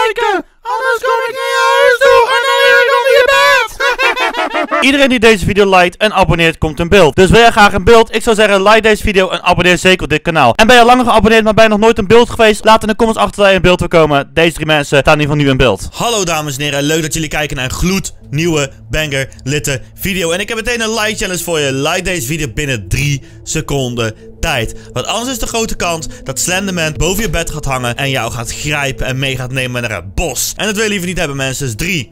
liken, anders kom ik naar je huis toe en dan lig ik onder je bed. Iedereen die deze video liked en abonneert komt in beeld. Dus wil jij graag een beeld? Ik zou zeggen like deze video en abonneer zeker op dit kanaal. En ben je al langer geabonneerd maar ben je nog nooit in beeld geweest? Laat in de comments achter dat je in beeld wil komen. Deze 3 mensen staan in ieder geval nu in beeld. Hallo dames en heren, leuk dat jullie kijken naar een gloednieuwe banger litte video. En ik heb meteen een like challenge voor je. Like deze video binnen 3 seconden tijd. Want anders is de grote kans dat Slenderman boven je bed gaat hangen en jou gaat grijpen en mee gaat nemen naar het bos. En dat wil je liever niet hebben mensen. Dus 3,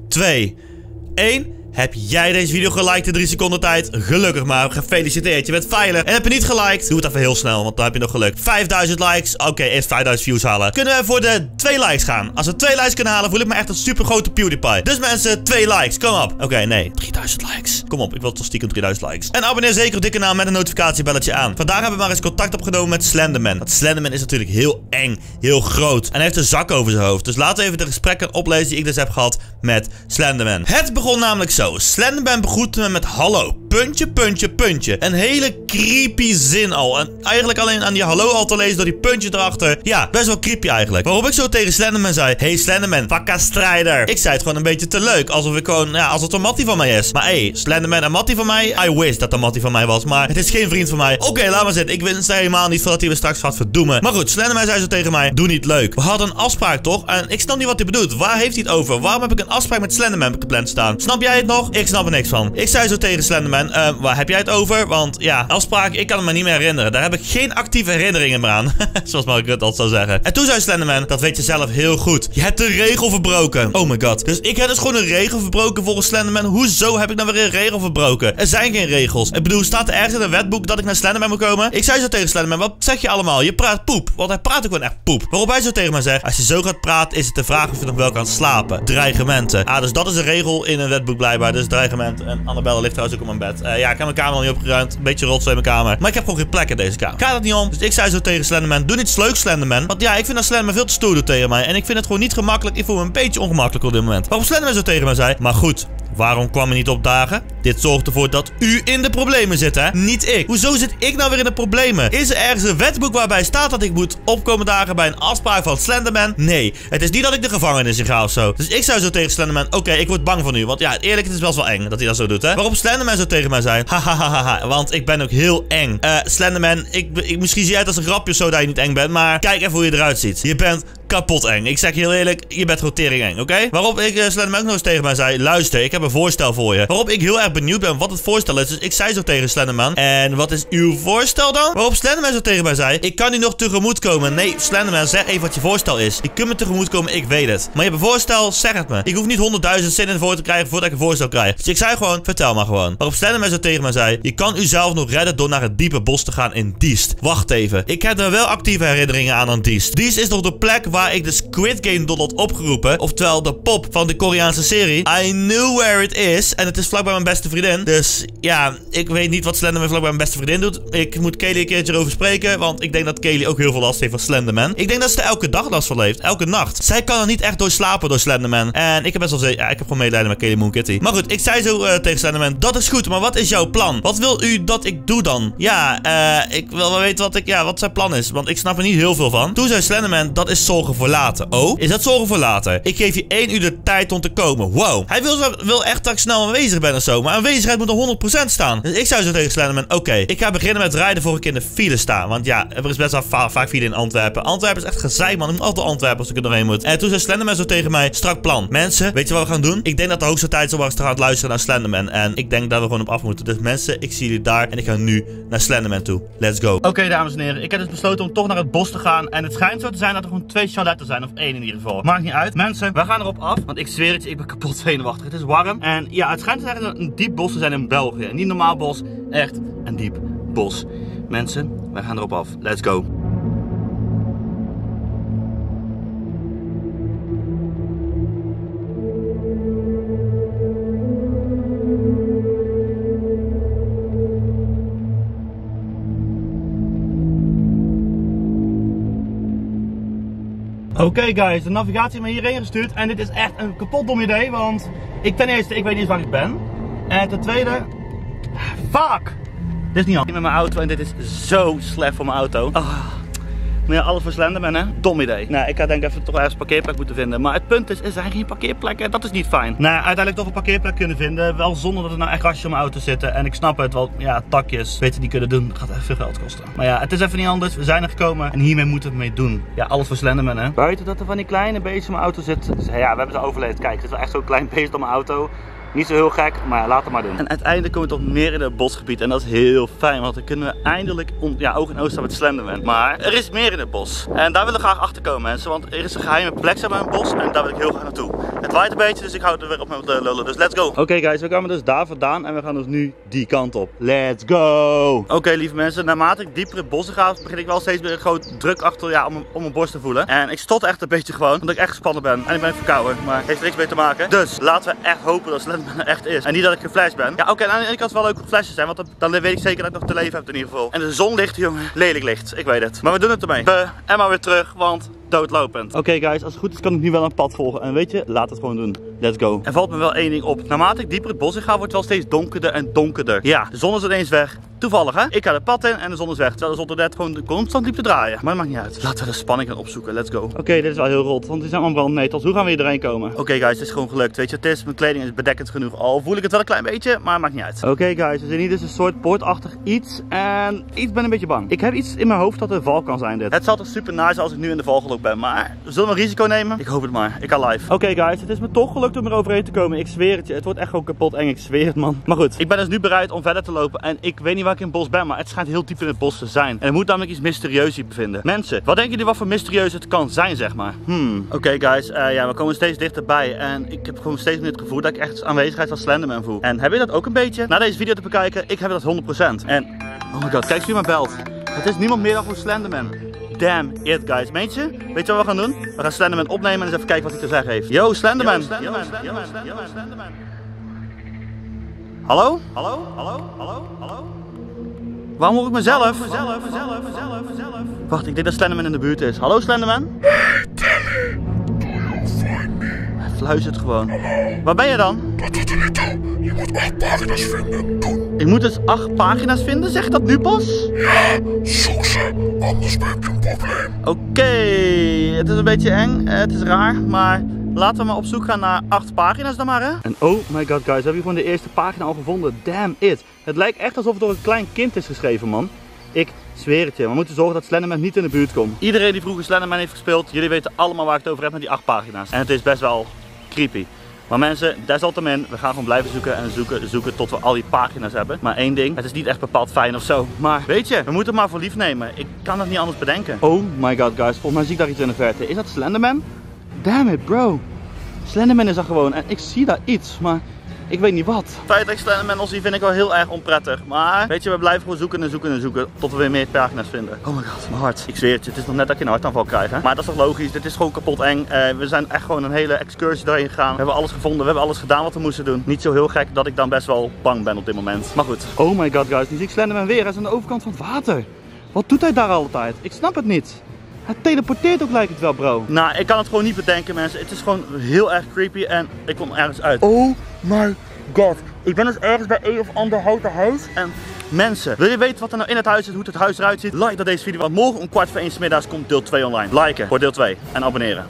2, 1... Heb jij deze video geliked in 3 seconden tijd? Gelukkig maar, gefeliciteerd, je bent veilig. En heb je niet geliked? Doe het even heel snel, want dan heb je nog geluk. 5000 likes, oké, eerst 5000 views halen. Kunnen we voor de 2 likes gaan? Als we 2 likes kunnen halen, voel ik me echt een super grote PewDiePie. Dus mensen, 2 likes, kom op. Oké, nee, 3000 likes. Kom op, ik wil toch stiekem 3000 likes. En abonneer zeker op dit kanaal met een notificatiebelletje aan. Vandaag hebben we maar eens contact opgenomen met Slenderman. Want Slenderman is natuurlijk heel eng, heel groot. En hij heeft een zak over zijn hoofd. Dus laten we even de gesprekken oplezen die ik dus heb gehad met Slenderman. Het begon namelijk zo. Slenderman begroette me met hallo, puntje, puntje, puntje. Een hele creepy zin al. En eigenlijk alleen aan die hallo al te lezen door die puntje erachter. Ja, best wel creepy eigenlijk. Waarop ik zo tegen Slenderman zei, hey Slenderman, vakka strijder. Ik zei het gewoon een beetje te leuk. Alsof ik gewoon, ja, alsof het een mattie van mij is. Maar hey, Slenderman een mattie van mij? I wish dat een mattie van mij was. Maar het is geen vriend van mij. Oké, laat maar zitten. Ik wens helemaal niet voordat hij me straks gaat verdoemen. Maar goed, Slenderman zei zo tegen mij, doe niet leuk. We hadden een afspraak toch? En ik snap niet wat hij bedoelt. Waar heeft hij het over? Waarom heb ik een afspraak met Slenderman gepland staan? Snap jij het nog? Ik snap er niks van. Ik zei zo tegen Slenderman, waar heb jij het over? Want ja, afspraak, ik kan het me niet meer herinneren. Daar heb ik geen actieve herinneringen meer aan. Zoals Mark Rutte al zou zeggen. En toen zei Slenderman, dat weet je zelf heel goed. Je hebt de regel verbroken. Oh my god. Dus ik heb dus gewoon een regel verbroken volgens Slenderman. Hoezo heb ik nou weer een regel verbroken? Er zijn geen regels. Ik bedoel, staat er ergens in een wetboek dat ik naar Slenderman moet komen? Ik zei zo tegen Slenderman, wat zeg je allemaal? Je praat poep. Want hij praat ook gewoon echt poep. Waarop hij zo tegen mij zegt, als je zo gaat praten, is het de vraag of je nog wel kan slapen. Dreigementen. Ah, dus dat is een regel in een wetboek blijkbaar. Dus dreigementen. En Annabelle ligt trouwens ook op mijn bed. Ja, ik heb mijn kamer nog niet opgeruimd. Een beetje rotzooi in mijn kamer. Maar ik heb gewoon geen plek in deze kamer. Gaat het niet om. Dus ik zei zo tegen Slenderman, doe niets leuks Slenderman. Want ja, ik vind dat Slenderman veel te stoer doet tegen mij. En ik vind het gewoon niet gemakkelijk. Ik voel me een beetje ongemakkelijk op dit moment. Waarop Slenderman zo tegen mij zei, maar goed, waarom kwam je niet opdagen? Dit zorgt ervoor dat u in de problemen zit, hè? Niet ik. Hoezo zit ik nou weer in de problemen? Is er ergens een wetboek waarbij staat dat ik moet opkomen dagen bij een afspraak van Slenderman? Nee. Het is niet dat ik de gevangenis in ga of zo. Dus ik zei zo tegen Slenderman, oké, ik word bang van u. Want ja, eerlijk, het is best wel eng dat hij dat zo doet, hè? Waarop Slenderman zo tegen mij zei, hahaha, want ik ben ook heel eng. Slenderman, misschien zie jij het als een grapje zo dat je niet eng bent, maar kijk even hoe je eruit ziet. Je bent kapot eng. Ik zeg je heel eerlijk, je bent gewoon tering eng, oké? Waarop ik Slenderman ook nog eens tegen mij zei, luister, ik heb een voorstel voor je. Waarop ik heel erg benieuwd ben wat het voorstel is. Dus ik zei zo tegen Slenderman, en wat is uw voorstel dan? Waarop Slenderman zo tegen mij zei, ik kan u nog tegemoet komen. Nee, Slenderman, zeg even wat je voorstel is. Je kunt me tegemoet komen, ik weet het. Maar je hebt een voorstel, zeg het me. Ik hoef niet 100.000 zinnen voor te krijgen voordat ik een voorstel krijg. Dus ik zei gewoon, vertel maar gewoon. Waarop Slenderman zo tegen mij zei, je kan uzelf nog redden door naar het diepe bos te gaan in Diest. Wacht even. Ik heb er wel actieve herinneringen aan Diest. Diest is nog de plek waar ik de Squid Game doel had opgeroepen. Oftewel de pop van de Koreaanse serie. I knew where it is. En het is vlakbij mijn beste vriendin. Dus ja, ik weet niet wat Slenderman vlakbij mijn beste vriendin doet. Ik moet Kaylee een keertje erover spreken. Want ik denk dat Kaylee ook heel veel last heeft van Slenderman. Ik denk dat ze er elke dag last van heeft. Elke nacht. Zij kan er niet echt door slapen door Slenderman. En ik heb best wel ik heb gewoon medelijden met Kaylee Moon Kitty. Maar goed, ik zei zo tegen Slenderman, dat is goed, maar wat is jouw plan? Wat wil u dat ik doe dan? Ja, ik wil wel weten wat zijn plan is. Want ik snap er niet heel veel van. Toen zei Slenderman, dat is zorgen voor later. Oh, is dat zorgen voor later? Ik geef je 1 uur de tijd om te komen. Wow. Hij wil echt dat ik snel aanwezig ben of zo. Maar aanwezigheid moet er 100% staan. Dus ik zei zo tegen Slenderman, oké, ik ga beginnen met rijden voor ik in de file sta. Want ja, er is best wel vaak file in Antwerpen. Antwerpen is echt gezeik, man. Ik moet altijd Antwerpen als ik er doorheen moet. En toen zei Slenderman zo tegen mij, strak plan. Mensen, weet je wat we gaan doen? Ik denk dat de hoogste tijd is om te gaan luisteren naar Slenderman. En ik denk dat we gewoon op af moeten. Dus mensen, ik zie jullie daar. En ik ga nu naar Slenderman toe. Let's go. Oké, dames en heren. Ik heb dus besloten om toch naar het bos te gaan. En het schijnt zo te zijn dat er gewoon 2 chaletten zijn. Of 1 in ieder geval. Maakt niet uit. Mensen, we gaan erop af. Want ik zweer het je, ik ben kapot zenuwachtig. Het is warm. En ja, het schijnt te zijn dat er een diep bos te zijn in België. Niet een normaal bos. Echt een diep bos. Mensen, wij gaan erop af. Let's go. Oké guys, de navigatie heeft me hierheen gestuurd en dit is echt een kapot dom idee, want ten eerste, ik weet niet eens waar ik ben. En ten tweede, fuck! Dit is niet handig met mijn auto en dit is zo slecht voor mijn auto. Maar ja, alles voor Slenderman, hè? Dom idee. Nou, ik had denk even toch ergens een parkeerplek moeten vinden. Maar het punt is, er zijn geen parkeerplekken. Dat is niet fijn. Nou, uiteindelijk toch een parkeerplek kunnen vinden. Wel zonder dat er nou echt kastjes om mijn auto zitten. En ik snap het, wel, ja, takjes. Weet je, die kunnen doen. Gaat echt veel geld kosten. Maar ja, het is even niet anders. We zijn er gekomen. En hiermee moeten we het mee doen. Ja, alles voor Slenderman, hè? Buiten dat er van die kleine beestjes in mijn auto zitten. Dus, ja, we hebben ze overleefd. Kijk, het is wel echt zo'n klein beest op mijn auto. Niet zo heel gek, maar laat het maar doen. En uiteindelijk komen we toch meer in het bosgebied. En dat is heel fijn, want dan kunnen we eindelijk oog in oog staan met Slenderman. Maar er is meer in het bos. En daar willen we graag achter komen, mensen. Want er is een geheime plek zeg maar, in het bos. En daar wil ik heel graag naartoe. Het waait een beetje, dus ik hou er weer op met lullen. Dus let's go. Oké, guys, we komen dus daar vandaan. En we gaan dus nu die kant op. Let's go. Oké, lieve mensen. Naarmate ik dieper het bos ga, begin ik wel steeds meer gewoon druk achter ja, om mijn borst te voelen. En ik stot echt een beetje gewoon. Omdat ik echt gespannen ben. En ik ben verkouden. Maar heeft er niks mee te maken. Dus laten we echt hopen dat Slenderman echt is. En niet dat ik geflasht ben. Ja, oké, aan de ene kant wel leuk geflasht zijn, want dan weet ik zeker dat ik nog te leven heb in ieder geval. En de zon ligt, jongen, lelijk licht. Ik weet het. Maar we doen het ermee. En maar weer terug, want doodlopend. Oké, guys, als het goed is kan ik nu wel een pad volgen. En weet je, laat het gewoon doen. Let's go. Er valt me wel één ding op. Naarmate ik dieper het bos in ga, wordt het wel steeds donkerder en donkerder. Ja, de zon is ineens weg. Toevallig, hè? Ik ga het pad in en de zon is weg. Terwijl de zon er net gewoon constant liep te draaien. Maar dat maakt niet uit. Laten we de spanning gaan opzoeken. Let's go. Oké, dit is wel heel rot, want die zijn allemaal brandnetels. Hoe gaan we hier doorheen komen? Oké, guys, het is gewoon gelukt. Weet je, het is, mijn kleding is bedekkend genoeg. Al voel ik het wel een klein beetje, maar maakt niet uit. Oké, guys, we zien hier dus een soort poortachtig iets. En iets ben een beetje bang. Ik heb iets in mijn hoofd dat een val kan zijn dit. Het zal toch super nice zijn als ik nu in de val gelopen ben. Maar zullen we een risico nemen? Ik hoop het maar. Ik ga live. Oké, guys, het is me toch gelukt om er overheen te komen. Ik zweer het je. Het wordt echt gewoon kapot eng. Ik zweer het, man. Maar goed, ik ben dus nu bereid om verder te lopen. En ik weet niet waar ik in het bos ben, maar het schijnt heel diep in het bos te zijn. En er moet namelijk iets mysterieus hier bevinden. Mensen, wat denken jullie wat voor mysterieus het kan zijn, zeg maar? Oké, guys, ja, we komen steeds dichterbij. En ik heb gewoon steeds meer het gevoel dat ik echt aanwezigheid van Slenderman voel. En heb je dat ook een beetje? Na deze video te bekijken, ik heb dat 100%. En, oh my god, kijk eens wie me belt. Het is niemand meer dan voor Slenderman. Damn it, guys. Weet je wat we gaan doen? We gaan Slenderman opnemen en eens even kijken wat hij te zeggen heeft. Yo, Slenderman. Slenderman. Hallo? Hallo? Hallo? Hallo? Hallo? Waarom hoor ik mezelf? Wacht, ik denk dat Slenderman in de buurt is. Hallo, Slenderman? Hey, Telly. Do you find me? Hij fluistert gewoon. Hallo. Waar ben je dan? Dat doet er niet toe. Je moet 8 pagina's vinden. Doen. Ik moet dus 8 pagina's vinden? Zeg dat nu pas? Ja, zoek ze. Anders heb je een probleem. Oké, het is een beetje eng. Het is raar, maar laten we maar op zoek gaan naar 8 pagina's dan maar, hè? En oh my god, guys, we hebben hier gewoon de eerste pagina al gevonden. Damn it. Het lijkt echt alsof het door een klein kind is geschreven, man. Ik zweer het je. We moeten zorgen dat Slenderman niet in de buurt komt. Iedereen die vroeger Slenderman heeft gespeeld, jullie weten allemaal waar ik het over heb met die 8 pagina's. En het is best wel creepy. Maar mensen, desalniettemin, we gaan gewoon blijven zoeken en zoeken tot we al die pagina's hebben. Maar één ding, het is niet echt bepaald fijn of zo. Maar weet je, we moeten het maar voor lief nemen. Ik kan het niet anders bedenken. Oh my god, guys, volgens mij zie ik daar iets in de verte. Is dat Slenderman? Damn it, bro. Slenderman is er gewoon en ik zie daar iets, maar ik weet niet wat. Het feit dat ik Slenderman al zie vind ik wel heel erg onprettig. Maar weet je, we blijven gewoon zoeken tot we weer meer pagina's vinden. Oh my god, mijn hart. Ik zweer het je, het is nog net dat ik een hartaanval krijg, hè? Maar dat is toch logisch, dit is gewoon kapot eng. We zijn echt gewoon een hele excursie doorheen gegaan. We hebben alles gevonden, we hebben alles gedaan wat we moesten doen. Niet zo heel gek dat ik dan best wel bang ben op dit moment. Maar goed. Oh my god, guys, nu zie ik Slenderman weer. Hij is aan de overkant van het water. Wat doet hij daar altijd? Ik snap het niet. Het teleporteert ook, lijkt het wel, bro. Nou, ik kan het gewoon niet bedenken, mensen. Het is gewoon heel erg creepy en ik kom ergens uit. Oh my god. Ik ben dus ergens bij een of ander houten huis. En mensen, wil je weten wat er nou in het huis is, hoe het huis eruit ziet? Like dat deze video, want morgen om 1:15 's middags komt deel 2 online. Liken voor deel 2 en abonneren.